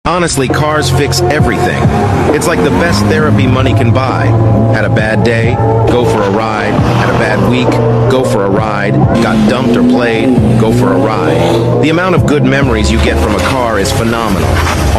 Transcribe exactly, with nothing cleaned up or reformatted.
Honestly, cars fix everything. It's like the best therapy money can buy. Had a bad day? Go for a ride. Had a bad week? Go for a ride. Got dumped or played? Go for a ride. The amount of good memories you get from a car is phenomenal.